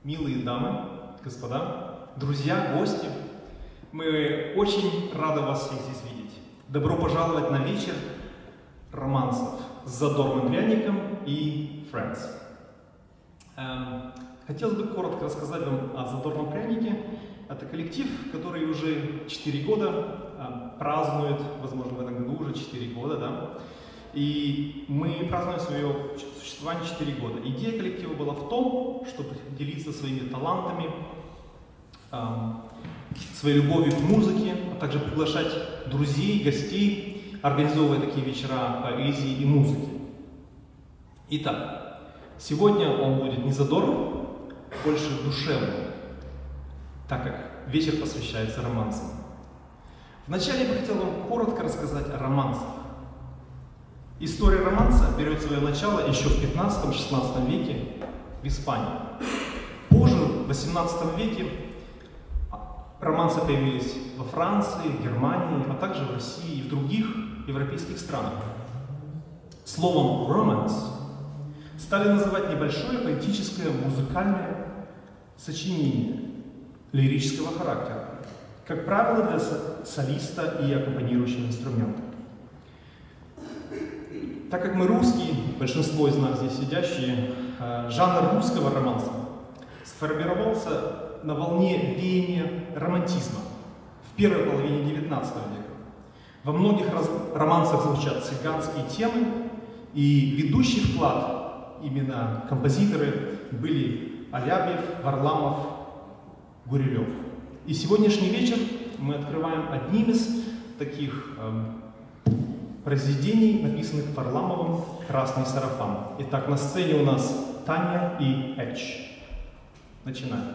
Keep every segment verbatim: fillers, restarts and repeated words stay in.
Милые дамы, господа, друзья, гости, мы очень рады вас всех здесь видеть. Добро пожаловать на вечер романсов с задорным пряником и Friends. Эм, хотелось бы коротко рассказать вам о задорном прянике. Это коллектив, который уже четыре года э, празднует, возможно, в этом году уже четыре года, да? И мы празднуем свое существование четыре года. Идея коллектива была в том, чтобы делиться своими талантами, эм, своей любовью к музыке, а также приглашать друзей, гостей, организовывая такие вечера поэзии и музыки. Итак, сегодня он будет не задорным, больше душевным, так как вечер посвящается романсам. Вначале я бы хотел вам коротко рассказать о романсах. История романса берет свое начало еще в пятнадцатом-шестнадцатом веке в Испании. Позже, в восемнадцатом веке, романсы появились во Франции, Германии, а также в России и в других европейских странах. Словом «romance» стали называть небольшое поэтическое музыкальное сочинение лирического характера, как правило, для солиста и аккомпанирующего инструмента. Так как мы русские, большинство из нас здесь сидящие, жанр русского романса сформировался на волне веяния романтизма в первой половине девятнадцатого века. Во многих романсах звучат цыганские темы, и ведущий вклад именно композиторы были Алябьев, Варламов, Гурилев. И сегодняшний вечер мы открываем одним из таких э, произведений, написанных Варламовым «Красный сарафан». Итак, на сцене у нас Таня и Эч. Начинаем.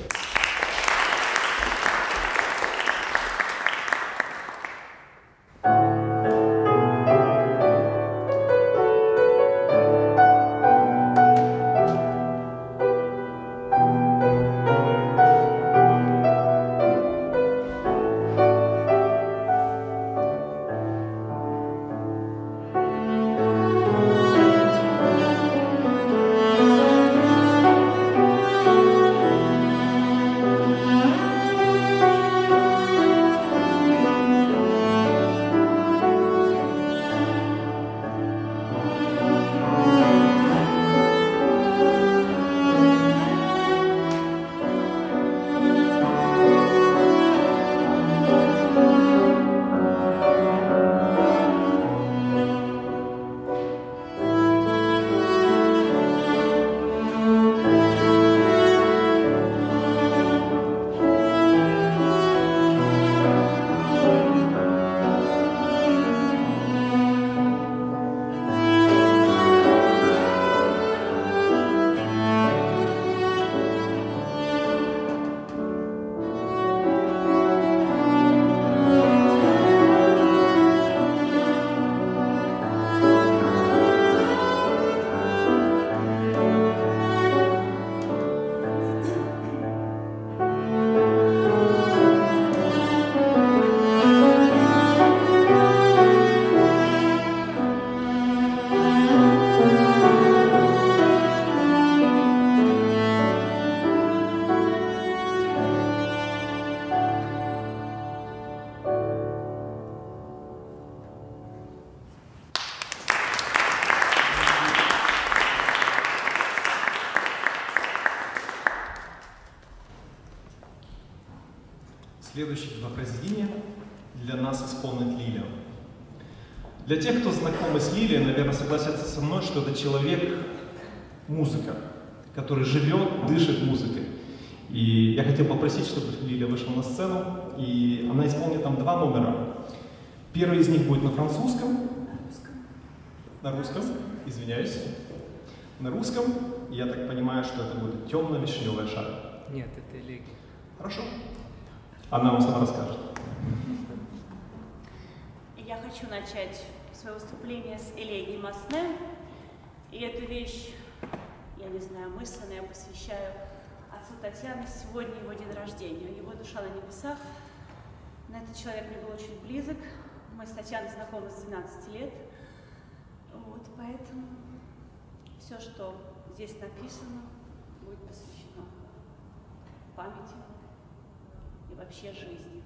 Следующие два произведения для нас исполнит Лилия. Для тех, кто знакомы с Лилией, наверное, согласятся со мной, что это человек-музыка, который живет, дышит музыкой. И я хотел попросить, чтобы Лилия вышла на сцену, и она исполнит там два номера. Первый из них будет на французском. На русском. Извиняюсь. На русском. Я так понимаю, что это будет темно-вишневая шара. Нет, это элегия. Хорошо. Она вам сама расскажет. Я хочу начать свое выступление с элегии Масне. И эту вещь, я не знаю, мысленно я посвящаю отцу Татьяны. Сегодня его день рождения. Его душа на небесах. Но этот человек мне был очень близок. Мы с Татьяной знакомы с двенадцати лет. Вот, поэтому все, что здесь написано, будет посвящено памяти и вообще жизни.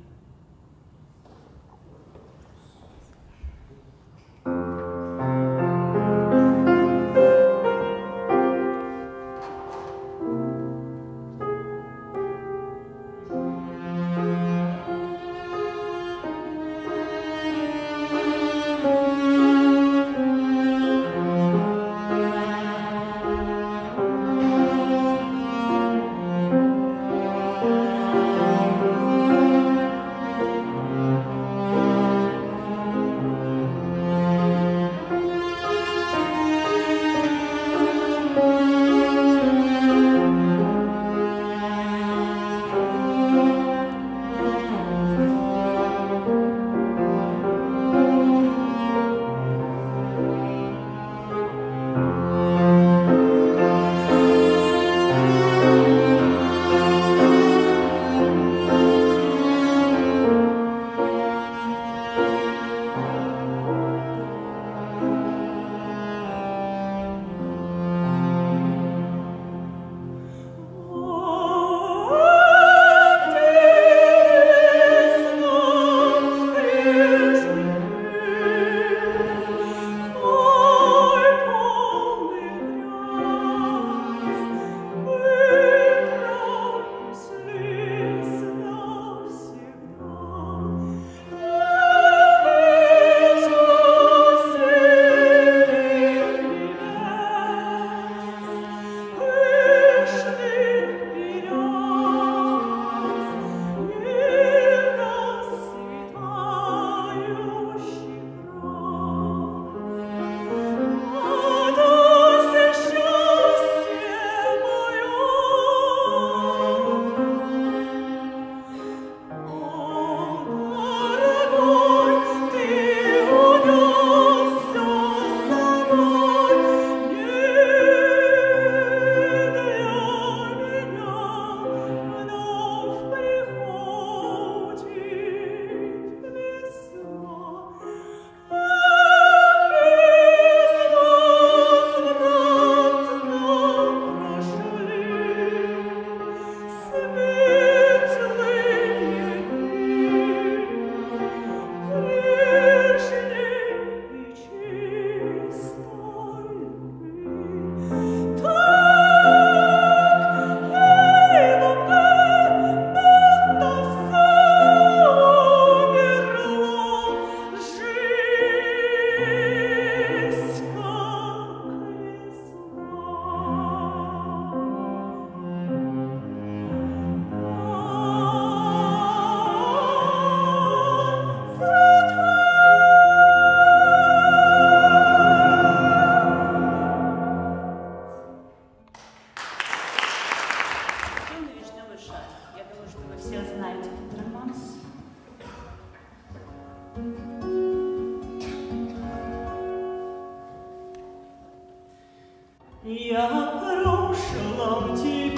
Я о прошлом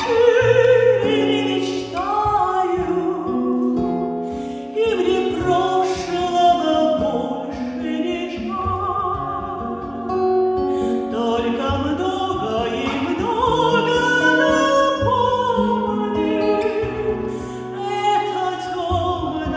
теперь не мечтаю, и мне прошлого больше не жаль. Только много и много напомнит это темное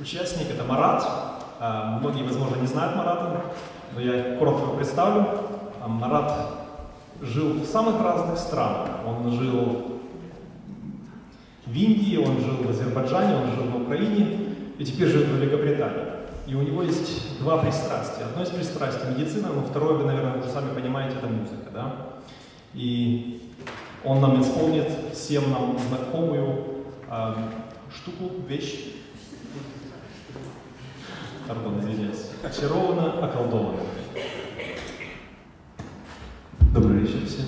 участник — это Марат. Многие, возможно, не знают Марата, но я коротко его представлю. Марат жил в самых разных странах. Он жил в Индии, он жил в Азербайджане, он жил на Украине и теперь живет в Великобритании. И у него есть два пристрастия. Одно из пристрастий — медицина, но второе, вы, наверное, уже сами понимаете, это музыка. Да? И он нам исполнит всем нам знакомую э, штуку, вещь. Пардон, извиняюсь. Очарована, околдована. Добрый вечер всем.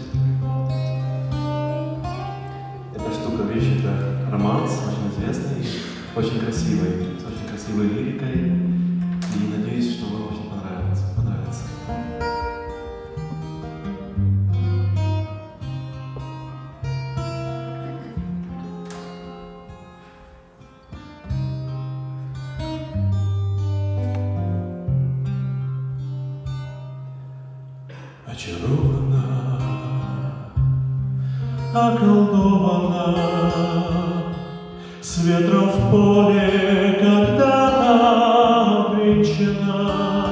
Эта штука, вещь, это романс, очень известный, очень красивый, с очень красивой лирикой. И надеюсь, что вам очень понравится. понравится. Очарована, околдована, с ветром в поле когда-то обвенчана.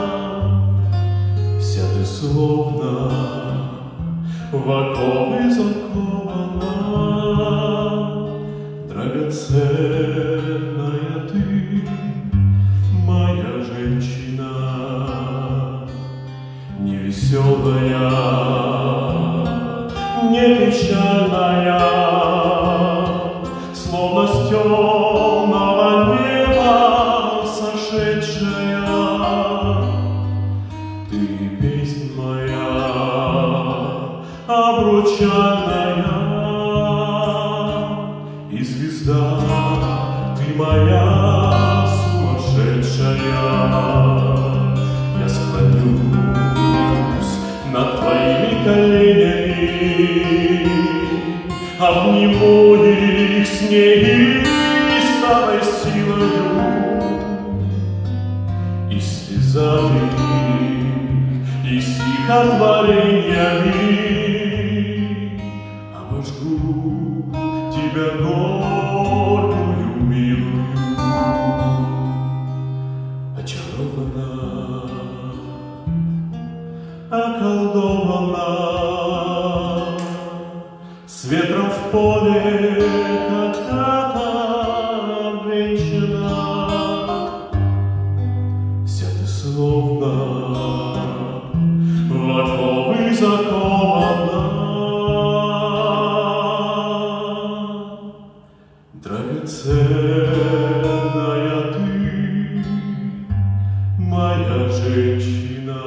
Вся ты словно в оковы закована, драгоценная ты, моя женщина. Не веселая, не печальная, словно с темного неба сошедшая. Ты песнь моя, обручальная, и звезда ты моя сумасшедшая. Я склонюсь над твоими коленями, обниму их с неистовой силою, и слезами, и стихотворениями обожгу тебя горькую, милую. Очарована, околдована, с ветром в поле когда-то обвенчана. Вся ты словно в оковы закована, драгоценная ты, моя женщина.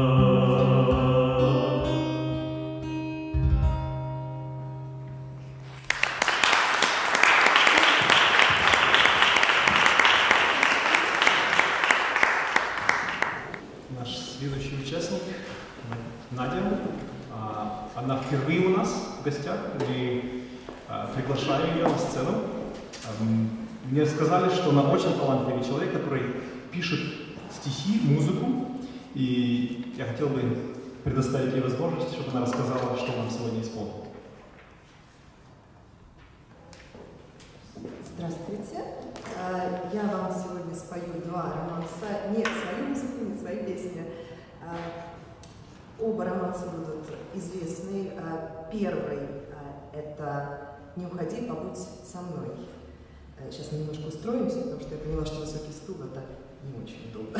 Следующий участник Надя. Она впервые у нас в гостях. Мы приглашаем ее на сцену. Мне сказали, что она очень талантливый человек, который пишет стихи, музыку. И я хотел бы предоставить ей возможность, чтобы она рассказала, что нам сегодня исполнит. Здравствуйте. Я вам сегодня спою два романса, не свою музыку, не свои песни. Оба романса будут известны. Первый — это «Не уходи, побудь со мной». Сейчас мы немножко устроимся, потому что я поняла, что высокий стул — это не очень удобно.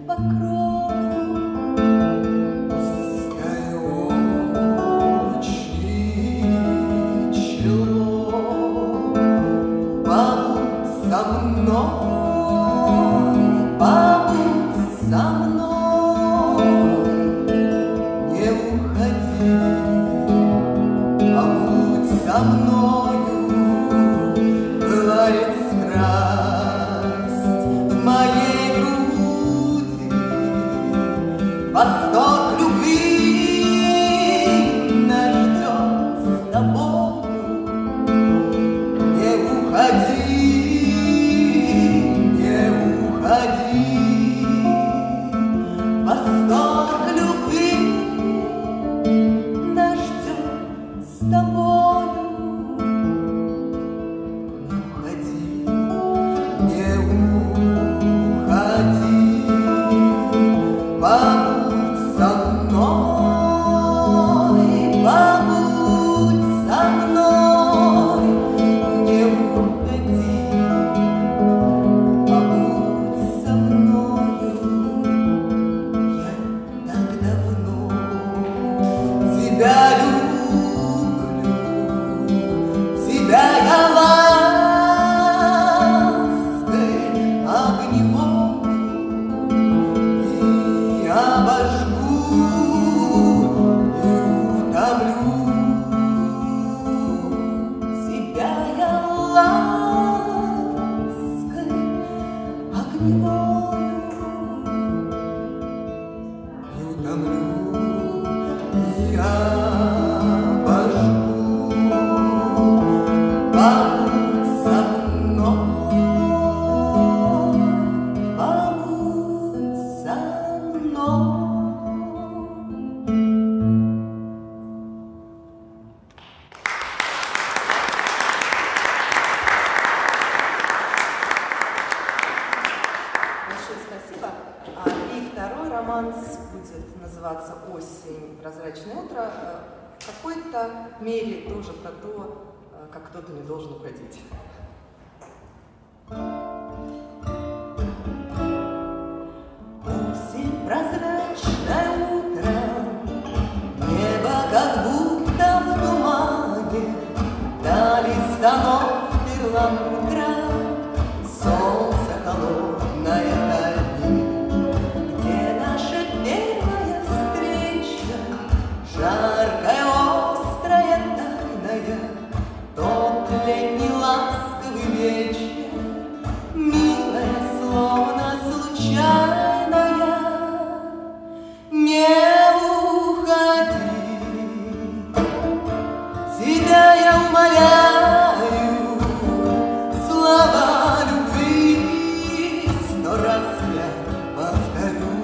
Покрою, пускай очень со мною пылает страсть в моей груди, восторг любви нас ждет с тобою. Не уходи, не уходи, восторг любви нас ждет с тобою. Не уходи, побудь со мной, побудь со мной. Не уходи, побудь со мною. Я так давно тебя люблю, тебя я «Прозрачное утро» в какой-то мере тоже про то, как кто-то не должен уходить. Осень, прозрачное утро, небо как будто в тумане, дали станов перламутра, солнце холодное дальнее, где наша первая встреча, жаркая, острая, тайная, тот летний ласковый вечер, милая, словно случайная. Не уходи, тебя я умоляю, слова любви сто раз я повторю.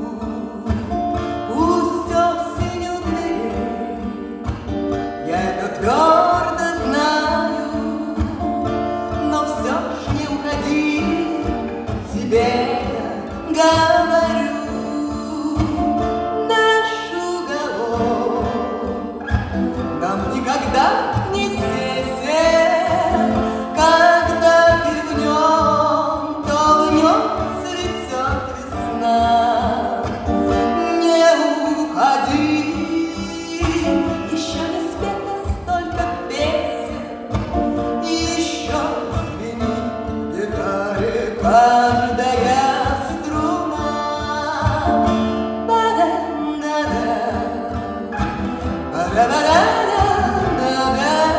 Пусть осень умеет, я это твердо знаю, но все ж не уходи, тебе я говорю. Наш уголок нам никогда не тесен, когда ты в нем, то в нем цветет весна. Не уходи, еще не спето столько песен, еще звенит в гитаре каждая струна. Ба-да-да-да, ба-да-ба-да-да-да-да,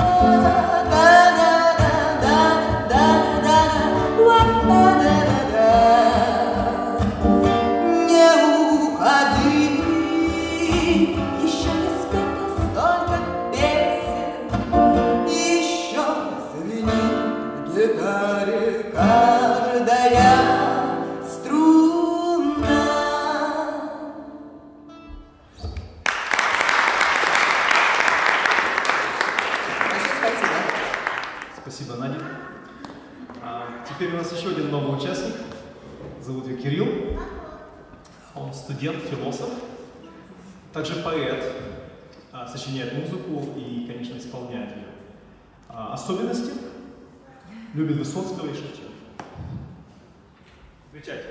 да-да-да-да-да-да, ва-ба-да-да-да. Не уходи, еще не спето столько песен, еще звенит в гитаре каждая струна. Большое спасибо. Спасибо, Надя. А, теперь у нас еще один новый участник. Зовут его Кирилл. Он студент, философ, также поэт, а, сочиняет музыку и, конечно, исполняет ее. А, особенности? Любит Высоцкого и Шевченко. Встречайте.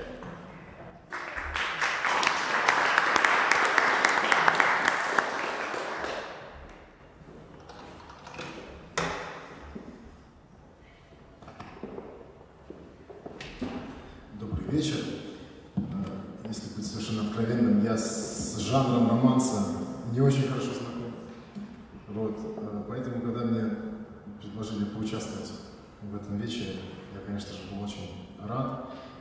Добрый вечер. Если быть совершенно откровенным, я с жанром романса не очень хорошо знаком. Вот. Поэтому, когда мне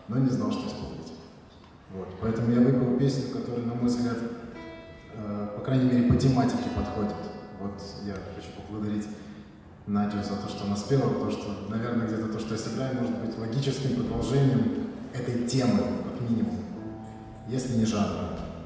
но не знал, что исполнить. Вот. Поэтому я выбрал песню, которая, на мой взгляд, э, по крайней мере, по тематике подходит. Вот я хочу поблагодарить Надю за то, что она спела, потому что, наверное, где-то то, что я сыграю, может быть логическим продолжением этой темы, как минимум, если не жанра.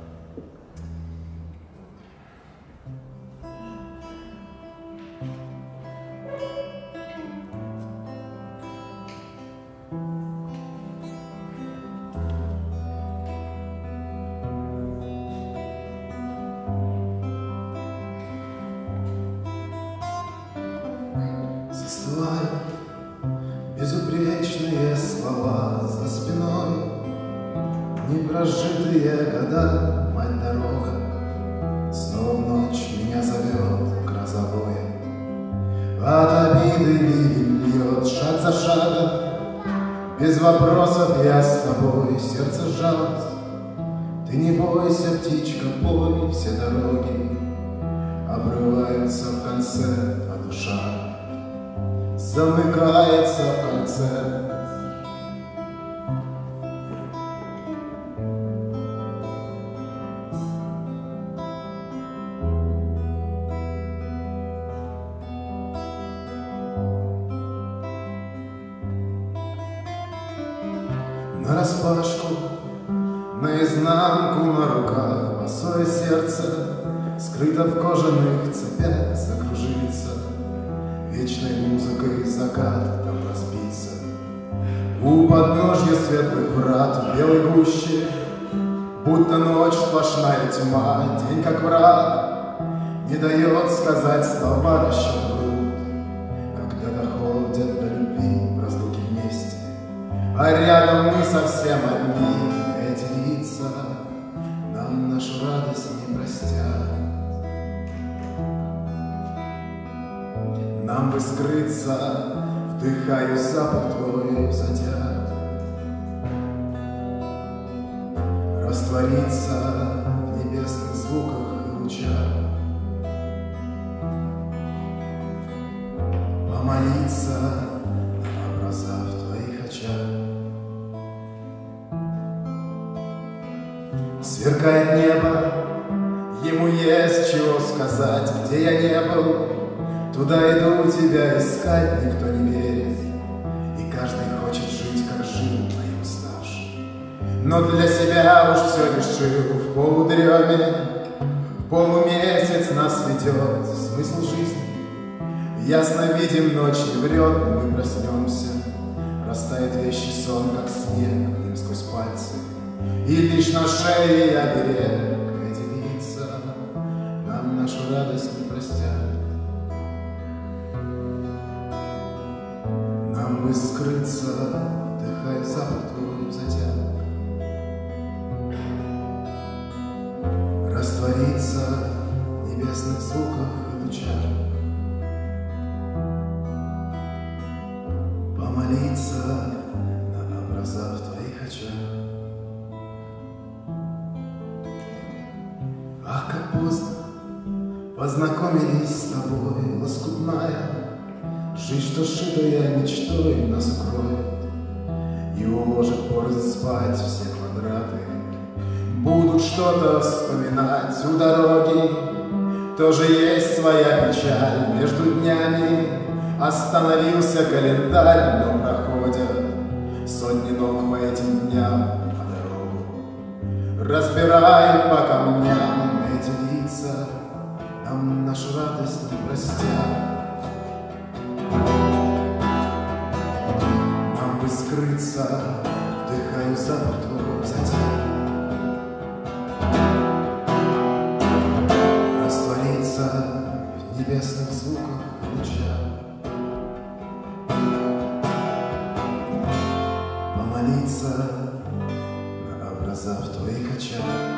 Безупречные слова за спиной, непрожитые года, мать дорога, снова в ночь меня зовет грозовое. От обиды ливень льет шаг за шагом, без вопросов я с тобой, сердце сжалось. Ты не бойся, птичка, пой, все дороги обрываются в конце, а душа замыкается в конце. Нараспашку, наизнанку на руках, босое сердце скрыто в кожаных цепях, закружится вечной музыкой закат там разбиться. У подножья светлых врат в белой гуще, будто ночь сплошная тьма, день как враг, не дает сказать слова, расчет врут, когда доходят до любви в разлуке вместе, а рядом мы совсем одни. Эти лица нам нашу радость не простят. Нам бы скрыться, вдыхаю запах твой затят, раствориться в небесных звуках и лучах, помолиться на образа в твоих очах. Сверкает небо, ему есть чего сказать, где я не был. Туда иду тебя искать, никто не верит, и каждый хочет жить, как жил, а я уставший. Но для себя уж все решил в полудреме, полумесяц нас ведет смысл жизни. Ясно видим, ночь не врет, но мы проснемся, растает вещий сон, как снег, им сквозь пальцы, и лишь на шее я берег. Эти лица нам нашу радость не простят. Нам бы скрыться, вдыхая запах твой затяг, раствориться в небесных звуках и лучах, помолиться на образа в твоих очах. Ах, как поздно познакомились с тобой, лоскутная жизнь, что шитая мечтой, нас укроет, и уложит порознь спать все квадраты. Будут что-то вспоминать у дороги, тоже есть своя печаль. Между днями остановился календарь, но проходят сотни ног по этим дням, а дорогу разбирай по камням. Эти лица нам нашу радость не простят. Нам бы скрыться, вдыхаю запах твой затяг, раствориться в небесных звуках и лучах, помолиться на образа в твоих очах.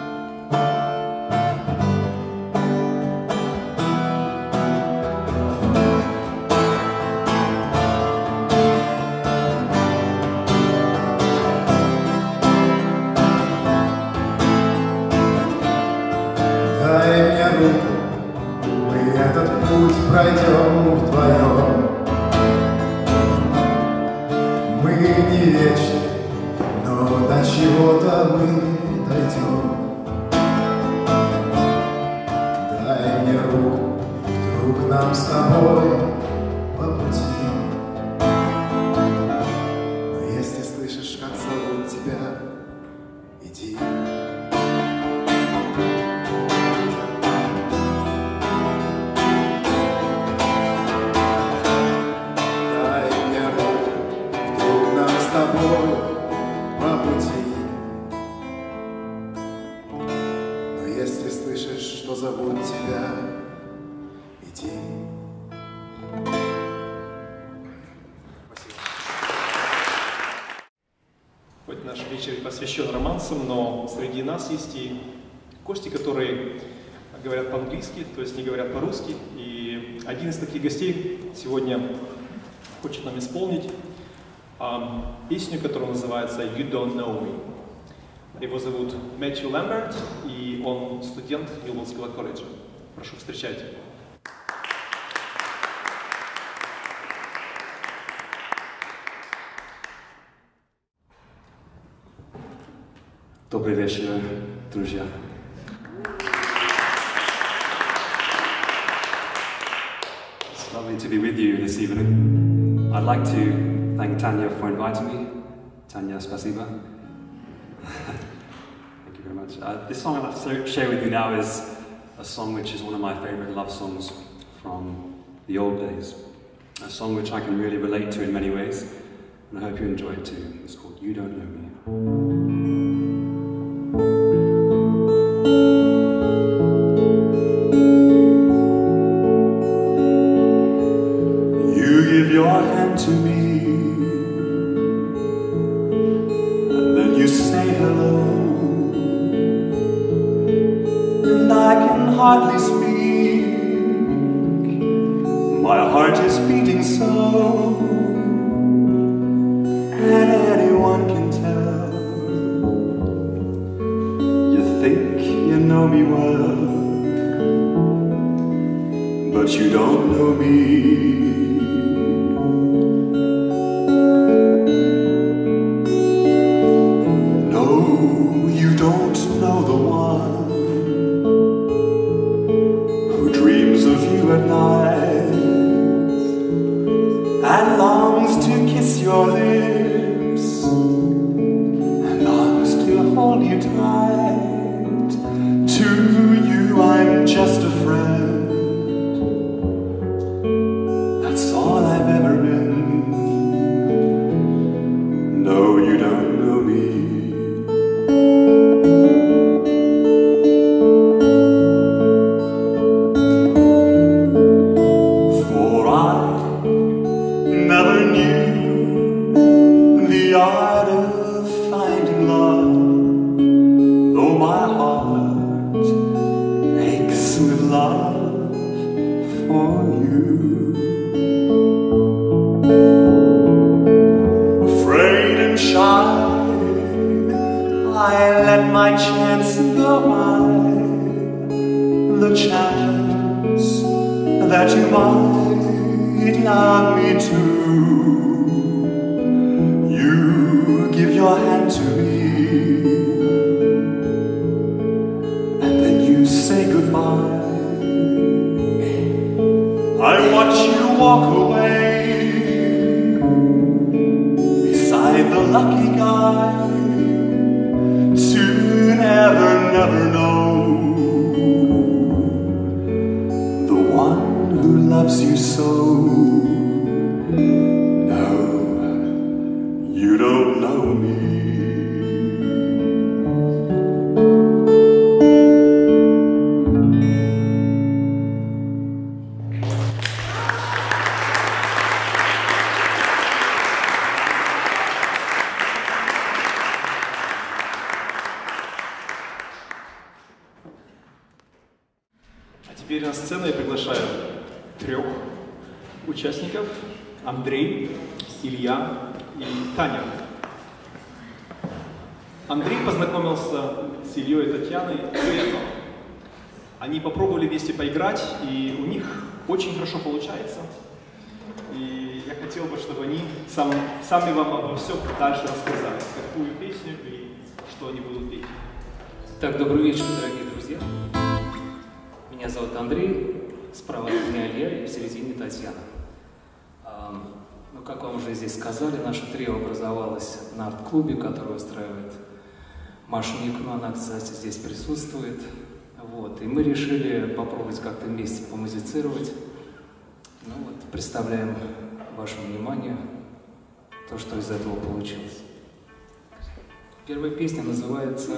Пройдем вдвоем. Мы не вечны, но чего-то мы дойдем. Дай мне руку, вдруг нам с тобой по пути. Но если слышишь, как зовут тебя, иди. Дай мне руку, вдруг нам с тобой по пути. Но если слышишь, что зовут тебя, иди. Хоть наш вечер посвящен романсам, но среди нас есть и гости, которые говорят по-английски, то есть не говорят по-русски. И один из таких гостей сегодня хочет нам исполнить um, песню, которая называется «You Don't Know Me». Его зовут Мэтью Лэмберт, и он студент Ньюболдского колледжа. Прошу, встречайте. Добрый вечер, друзья. It's lovely to be with you this evening. I'd like to thank Tanya for inviting me. Tanya, spasiba. Thank you very much. Uh, this song I'd like to share with you now is a song which is one of my favorite love songs from the old days. A song which I can really relate to in many ways, and I hope you enjoy it too. It's called You Don't Know Me. Give your hand to me, and then you say hello, and I can hardly speak, my heart is beating so, and anyone can tell, you think you know me well, but you don't know me. Know the one who dreams of you at night and longs to kiss your lips and longs to hold you tight. To you I'm just a friend, that's all I've ever been. No, you don't know me. Теперь на сцену я приглашаю трех участников: Андрей, Илья и Таня. Андрей познакомился с Ильей и Татьяной летом. Они попробовали вместе поиграть, и у них очень хорошо получается. И я хотел бы, чтобы они сам, сами вам обо всем дальше рассказали, какую песню и что они будут петь. Так, добрый вечер, дорогие друзья. Меня зовут Андрей, справа от меня Илья и в середине Татьяна. А, ну, как вам уже здесь сказали, наше трио образовалось на арт-клубе, который устраивает Маша Никну, она, кстати, здесь присутствует. Вот. И мы решили попробовать как-то вместе помузицировать. Ну вот, представляем вашему вниманию то, что из этого получилось. Первая песня называется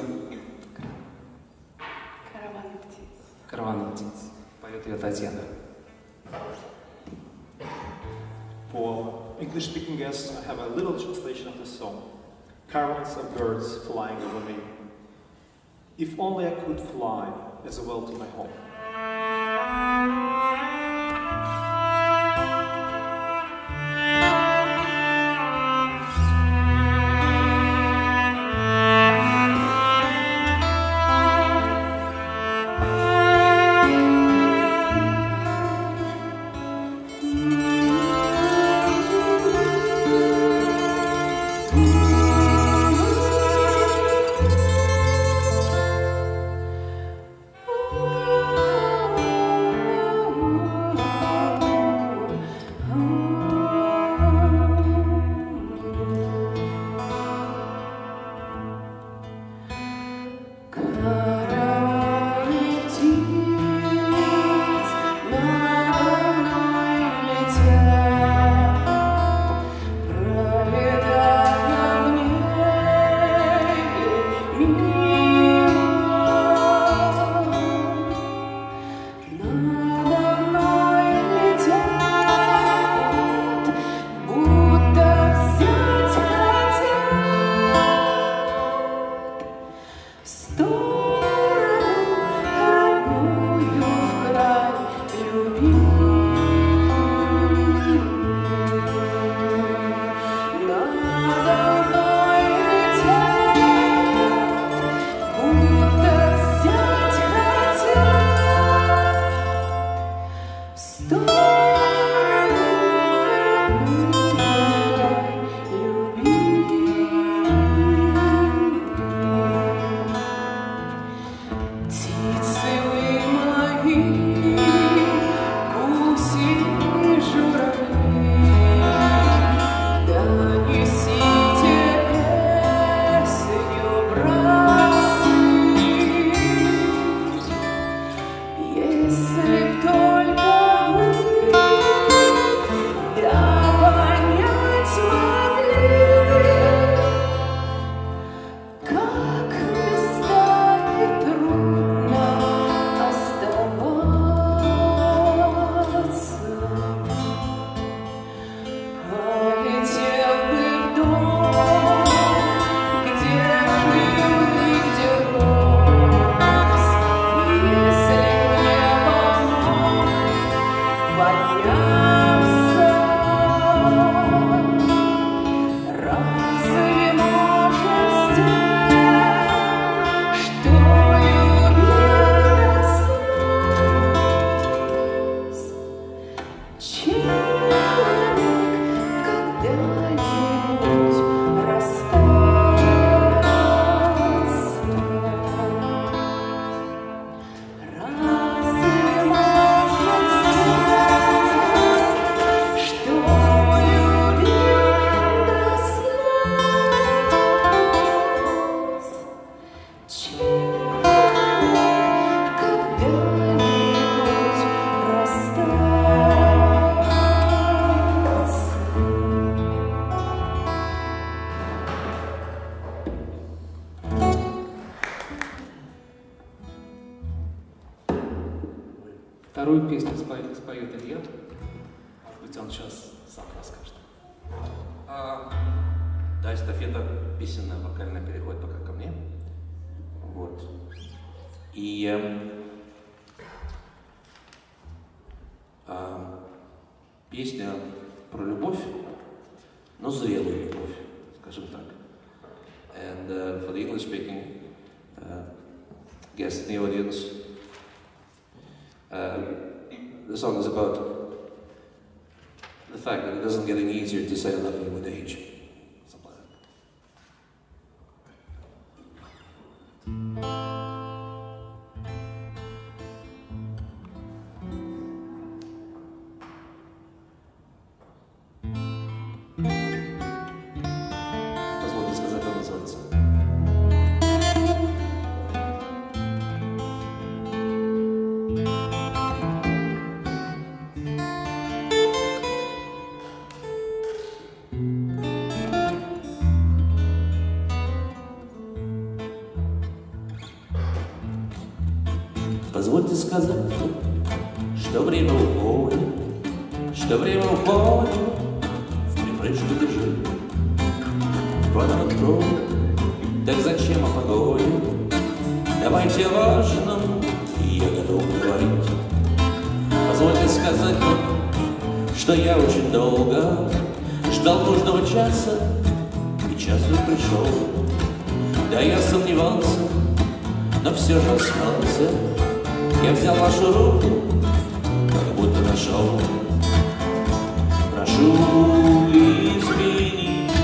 «Караван птиц». «Караван птиц». Поет ее Татьяна. For English-speaking guests, I have a little translation of this song. Caravans of birds flying over me. If only I could fly as well to my home. Вторую песню споет, споет Илья. Может быть, он сейчас сам расскажет. А, да, эстафета песенная, вокальная переходит пока ко мне. Вот. И э, э, песня про любовь, но зрелую любовь, скажем так. And uh, for the English-speaking uh, guests in the audience, um, the song is about the fact that it doesn't get any easier to say I love you with age. Something like that. Позвольте сказать, что время уходит, что время уходит, в припрыжку бежит, в квадрат круг. Так зачем о погоде? Давайте о важном, я готов говорить. Позвольте сказать вам, что я очень долго ждал нужного часа, и час вдруг пришел. Да, я сомневался, но все же остался. Я взял вашу руку, как будто нашел. Прошу извинить,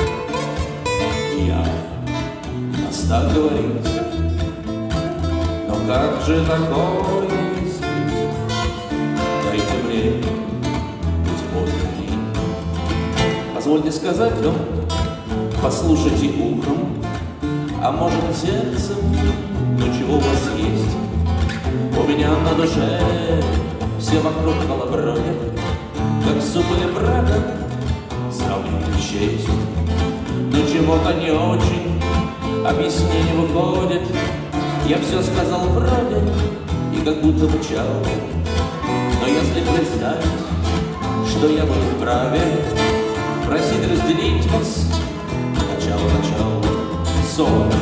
я нас так говорить, но как же такое изменить? Дайте мне путеводный. Позвольте сказать вам, послушайте ухом, а может и сердцем, ну чего у вас есть? У меня на душе все вокруг колобродят, как суп или брата, сравнивать честь. Но чего-то не очень, объяснение выходит. Я все сказал вроде и как будто мчал. Но если представить, что я был вправе просить разделить вас, начало-начало, сон.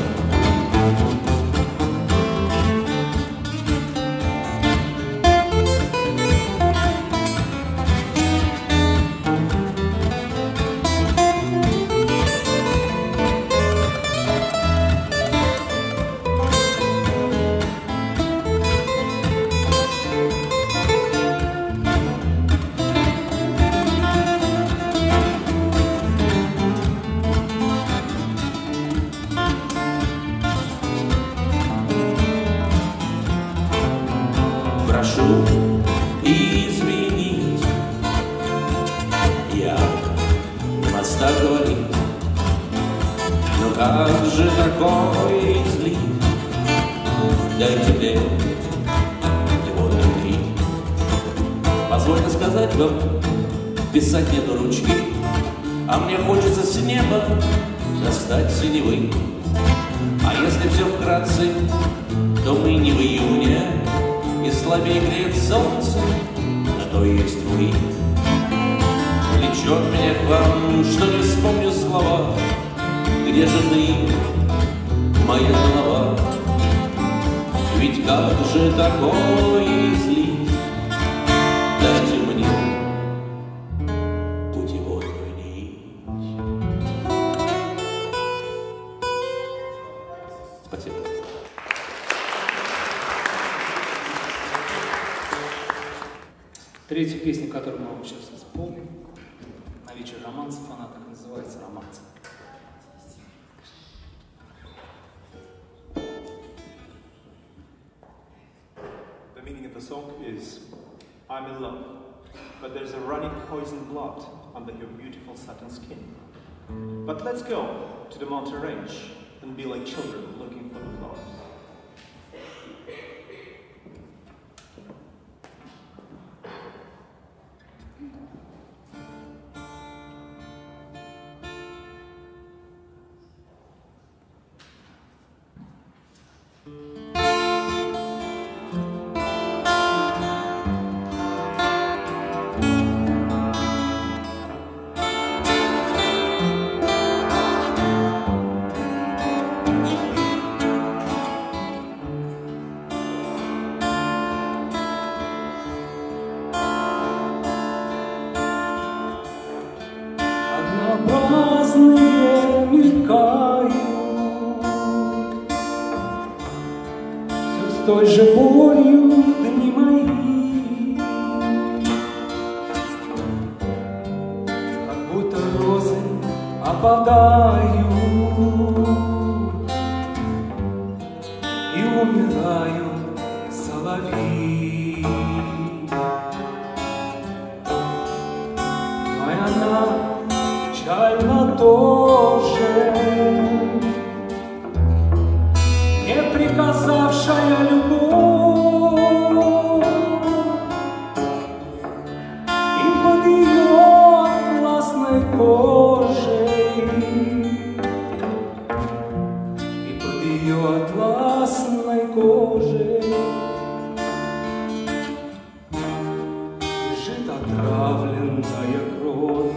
Прошу извинить, я вас так говорить, но как же такое излить? Дайте мне его любить. Позвольте сказать вам, писать нету ручки, а мне хочется с неба достать синевы. А если все вкратце, то мы не в июне, и слабее греет солнце, а то есть вы. Влечет меня к вам, что не вспомню слова. Где же ты, моя голова? Ведь как же такое излить? Дайте мне путеводную нить. Спасибо. Третью песню, которую мы вам сейчас исполним на вечер романсов, она так и называется «Романс». The meaning of the song is, I'm in love, but there's a running poison blood under your beautiful satin skin. But let's go to the mountain range and be like children looking for the flowers. Однообразные мелькают, все с той же болью дни мои, как будто розы опадают и умирают соловьи. Но и она печально тоже, не приказавшая любовь, и под ее атласной кожей, и под ее атласной кожей отравленная кровь.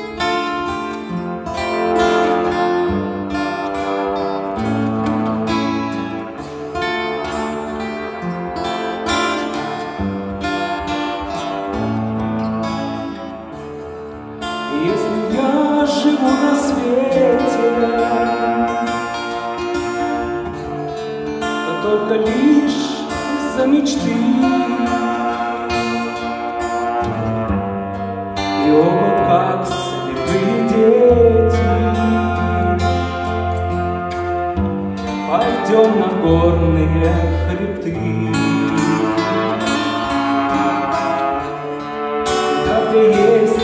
Если я живу на свете, то только лишь за мечты. И оба, как слепые дети, пойдем на горные хребты, там, где есть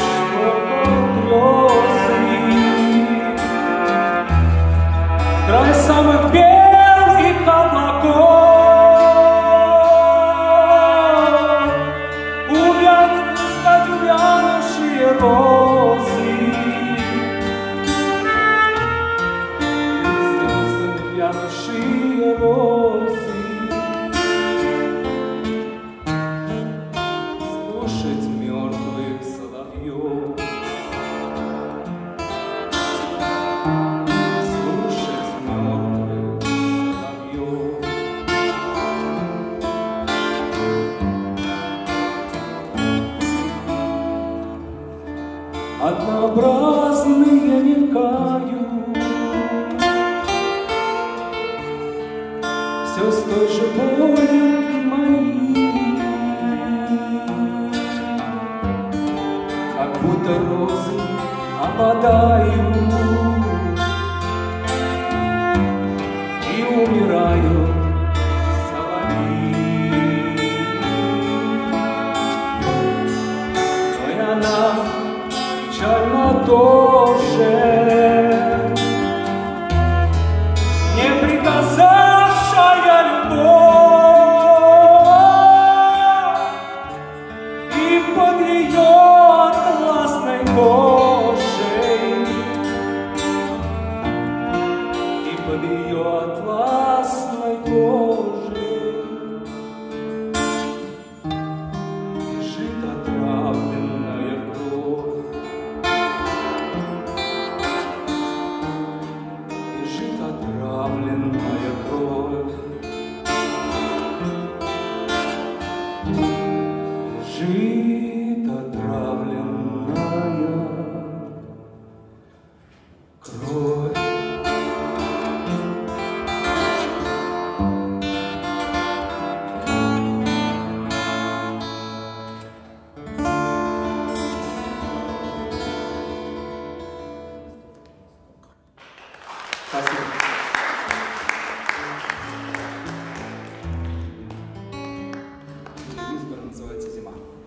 край самых белых облаков, увянут, стать увянувшие розы, увянувшие розы, слушать мертвых соловьев. Однообразные мелькают, все с той же болью моей, как будто розы опадают и умирают соловьи. Но и она печально тоже, не приказавшая любовь, и под ее атласной кожей, и под ее атласной кожей лежит отравленная кровь. Отравленная кровь, лежит отравленная кровь. Спасибо. Визбор называется «Зима».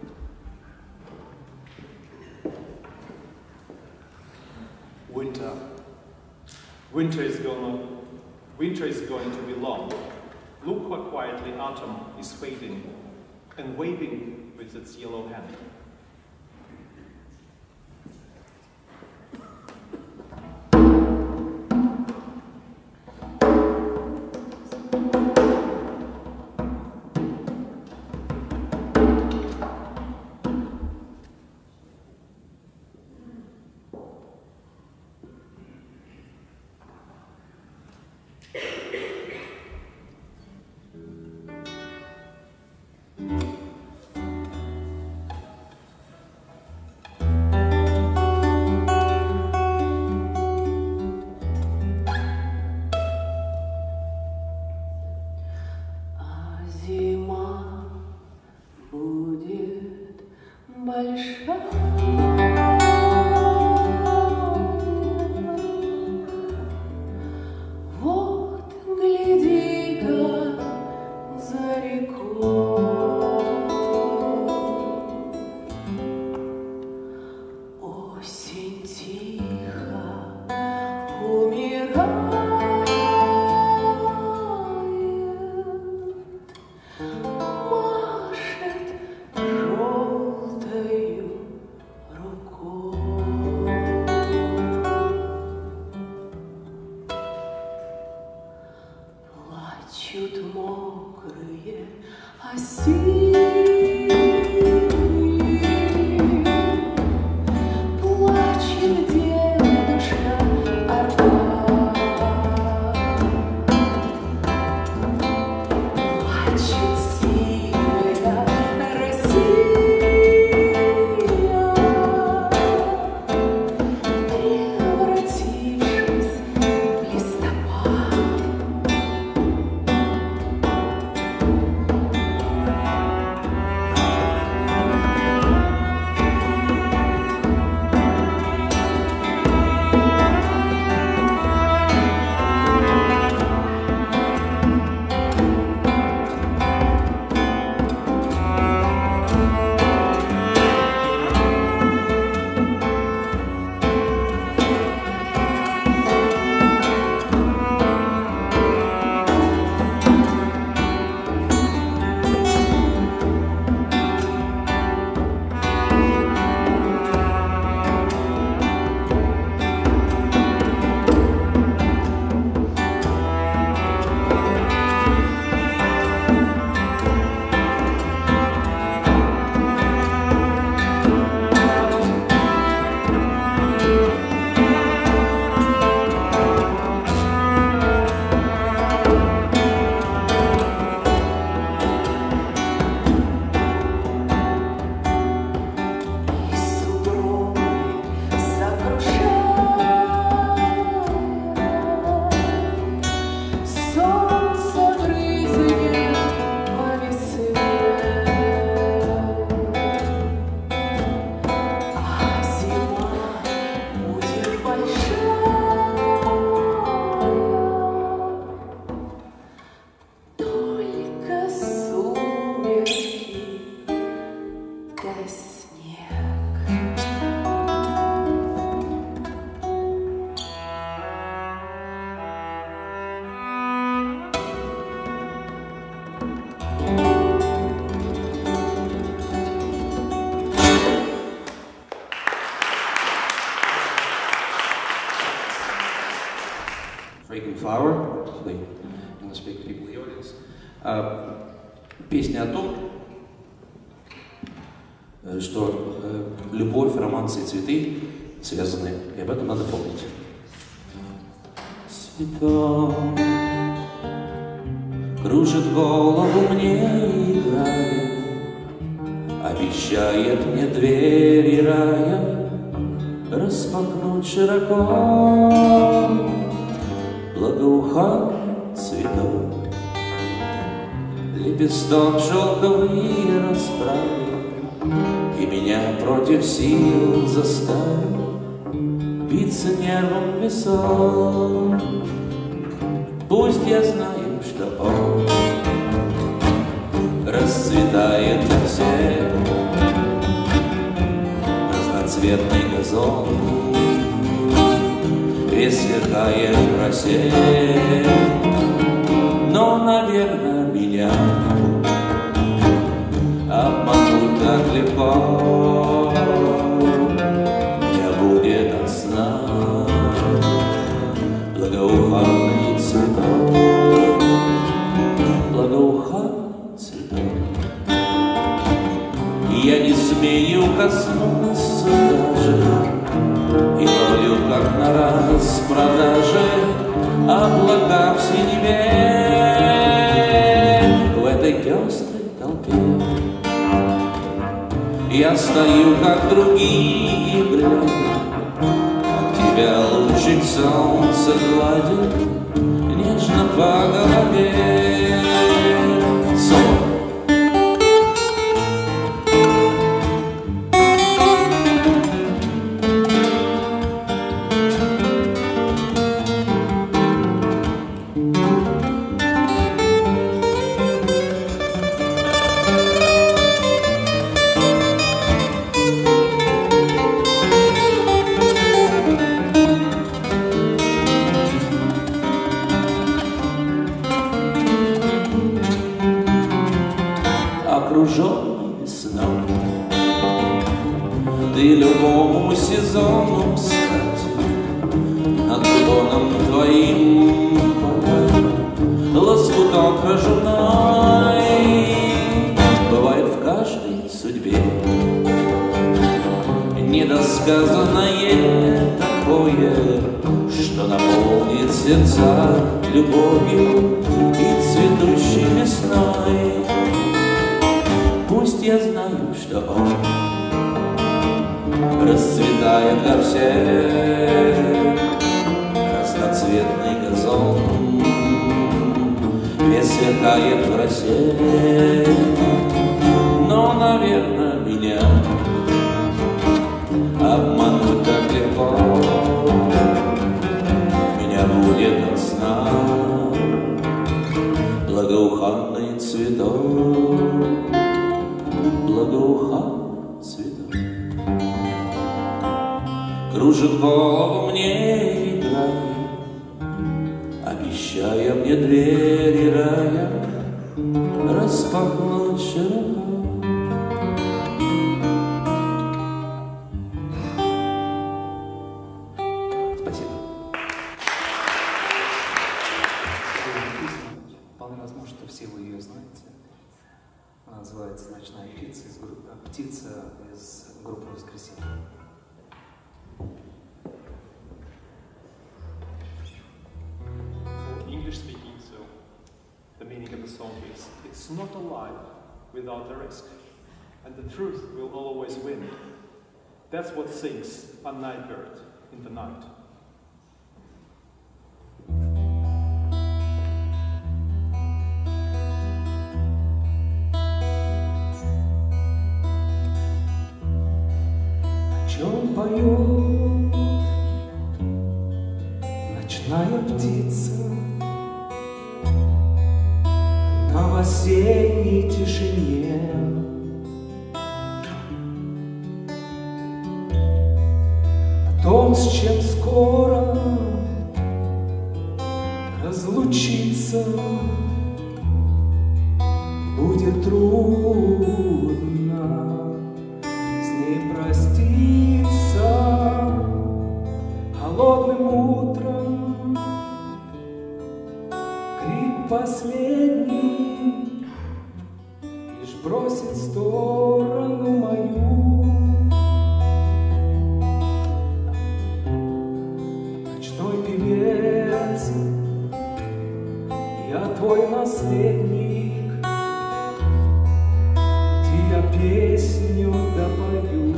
Winter. Winter is gonna. Winter is going to be long. Look how quietly autumn is fading and waving with its yellow hand. Flower, for the English-speaking people in the audience. Uh, песня о том, что э, любовь, романсы и цветы связаны, и об этом надо помнить. Цветок кружит голову мне, играя, обещает мне двери рая распахнуть широко. Благоуханный цветок, лепесток шелковый расправил, и меня против сил заставил биться нервом весом. Пусть я знаю, что он расцветает для всех, разноцветный газон весь сверкает в росе, но, наверное, меня обмануть так легко. Не будет от сна благоуханный цветок, благоуханный цветок. Я не смею коснуться даже, и ловлю, как на распродаже, облака в синеве. В этой пестрой толпе я стою, как другие, глядя, как тебя лучик солнца гладит нежно по голове. Сон. Окруженный сном, ты любому сезону, кстати, над бутоном твоим лоскуток кружевной. Бывает в каждой судьбе недосказанное такое, что наполнит сердца любовью и цветущей весной. Пусть я знаю, что он расцветает для всех, разноцветный газон весь сверкает в росе, но, наверное, меня обмануть так легко. Меня будет от сна благоуханный цветок, благоуханный цветок. Кружит голову мне, играя, обещая мне двери рая распахнуть широко. Спасибо. Вполне возможно, что все вы ее знаете. Она называется «Ночная птица» из группы, птица из группы «Воскресенье». English speaking, so the meaning of the song is, it's not a life without a risk, and the truth will always win. That's what sings a night bird in the night. О чем поет ночная птица в осенней тишине? О том, с чем скоро разлучиться будет трудно, с ней проститься холодным утром последний лишь бросит в сторону мою. Ночной певец, я твой наследник, где я песню допою.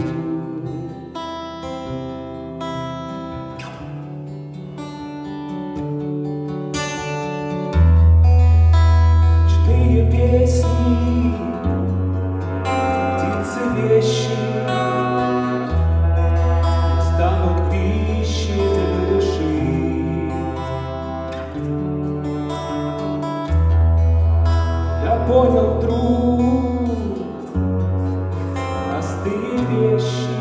Ночные песни, птицы вещи станут пищей для души. Я понял вдруг простые вещи,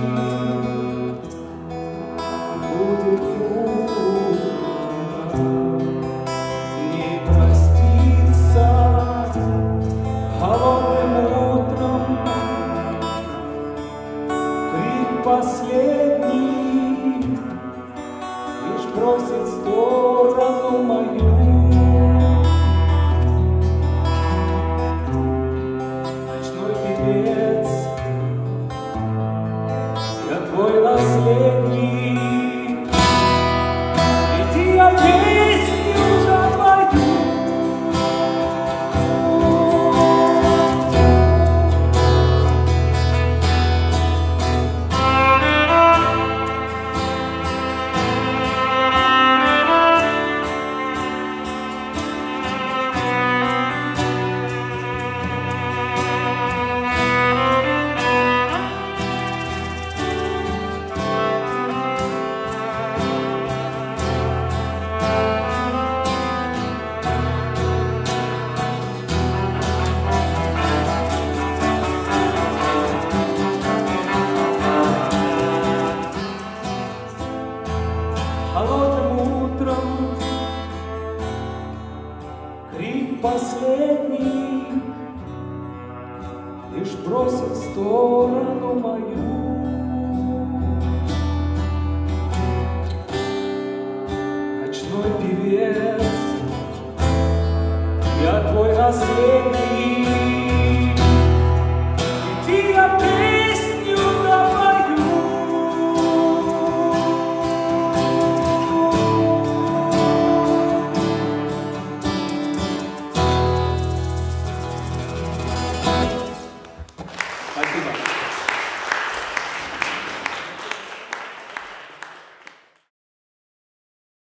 будет трудно с ней проститься холодным утром. Крик последний лишь бросит в сторону мою. Ночной певец, я твой наследник, иди я песню допою. Холодным утром крик последний лишь бросит в сторону мою. Ночной певец, я твой наследник,